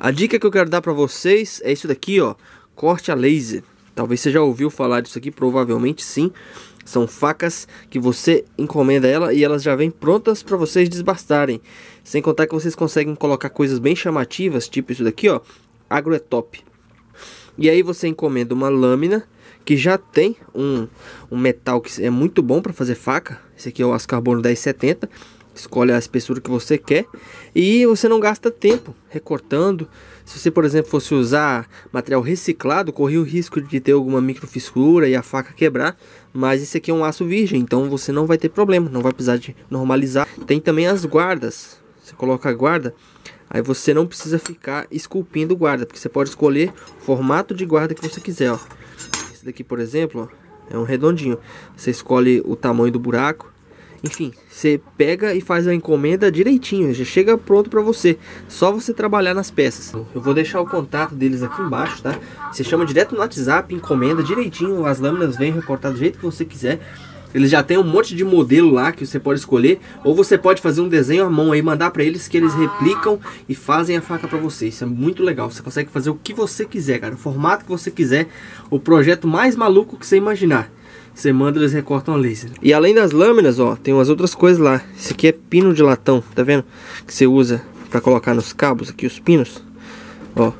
A dica que eu quero dar pra vocês é isso daqui, ó, corte a laser. Talvez você já ouviu falar disso aqui, provavelmente sim. São facas que você encomenda ela e elas já vêm prontas para vocês desbastarem. Sem contar que vocês conseguem colocar coisas bem chamativas, tipo isso daqui, ó, Agro é Top. E aí você encomenda uma lâmina que já tem um metal que é muito bom para fazer faca. Esse aqui é o aço carbono 1070. Escolhe a espessura que você quer e você não gasta tempo recortando. Se você, por exemplo, fosse usar material reciclado, corria o risco de ter alguma microfissura e a faca quebrar. Mas esse aqui é um aço virgem, então você não vai ter problema, não vai precisar de normalizar. Tem também as guardas. Você coloca a guarda, aí você não precisa ficar esculpindo guarda, porque você pode escolher o formato de guarda que você quiser, ó. Esse daqui, por exemplo, ó, é um redondinho. Você escolhe o tamanho do buraco. Enfim, você pega e faz a encomenda direitinho, já chega pronto para você. Só você trabalhar nas peças. Eu vou deixar o contato deles aqui embaixo, tá? Você chama direto no WhatsApp, encomenda direitinho, as lâminas vêm recortadas do jeito que você quiser. Eles já tem um monte de modelo lá que você pode escolher, ou você pode fazer um desenho à mão aí, mandar para eles que eles replicam e fazem a faca para você. Isso é muito legal, você consegue fazer o que você quiser, cara, o formato que você quiser, o projeto mais maluco que você imaginar. Você manda, eles recortam a laser. E além das lâminas, ó, tem umas outras coisas lá. Esse aqui é pino de latão, tá vendo? Que você usa para colocar nos cabos aqui, os pinos. Ó,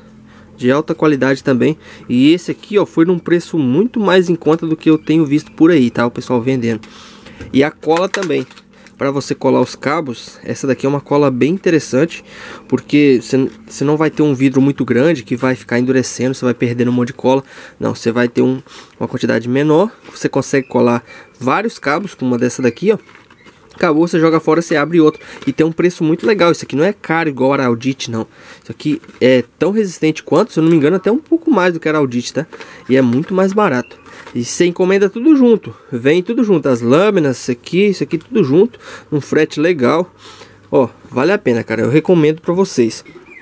de alta qualidade também. E esse aqui, ó, foi num preço muito mais em conta do que eu tenho visto por aí, tá? O pessoal vendendo. E a cola também. Para você colar os cabos, essa daqui é uma cola bem interessante, porque você não vai ter um vidro muito grande que vai ficar endurecendo, você vai perdendo um monte de cola. Não, você vai ter uma quantidade menor, você consegue colar vários cabos com uma dessa daqui, ó. Acabou, você joga fora, você abre outro. E tem um preço muito legal. Isso aqui não é caro igual a Araldite, não. Isso aqui é tão resistente quanto, se eu não me engano, até um pouco mais do que a Araldite, tá? E é muito mais barato. E você encomenda tudo junto. Vem tudo junto. As lâminas, isso aqui tudo junto. Num frete legal. Ó, vale a pena, cara. Eu recomendo pra vocês.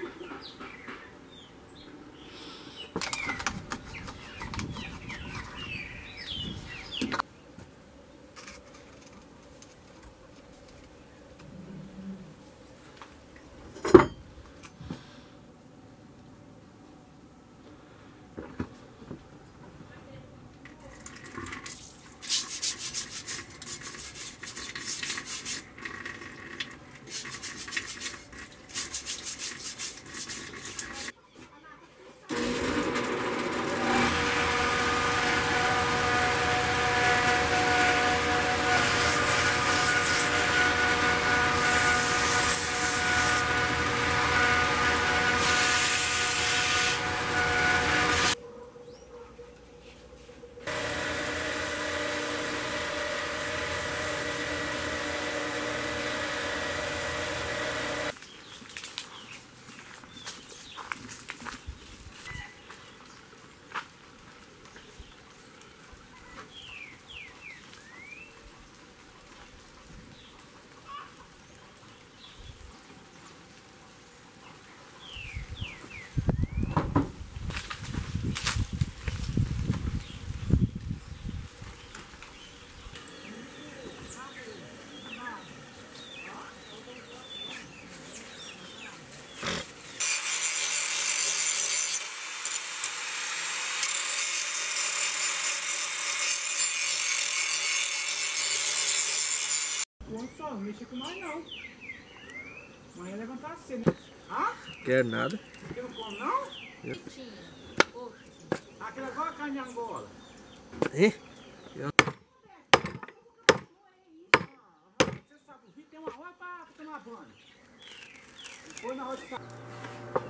Só, não mexa com mais não. Amanhã levantar cedo. Ah? Quer nada. Você não come não? Aquela igual a carne de Angola. É? Você sabe, o Rio tem uma hora pra tomar banho. Depois na hora de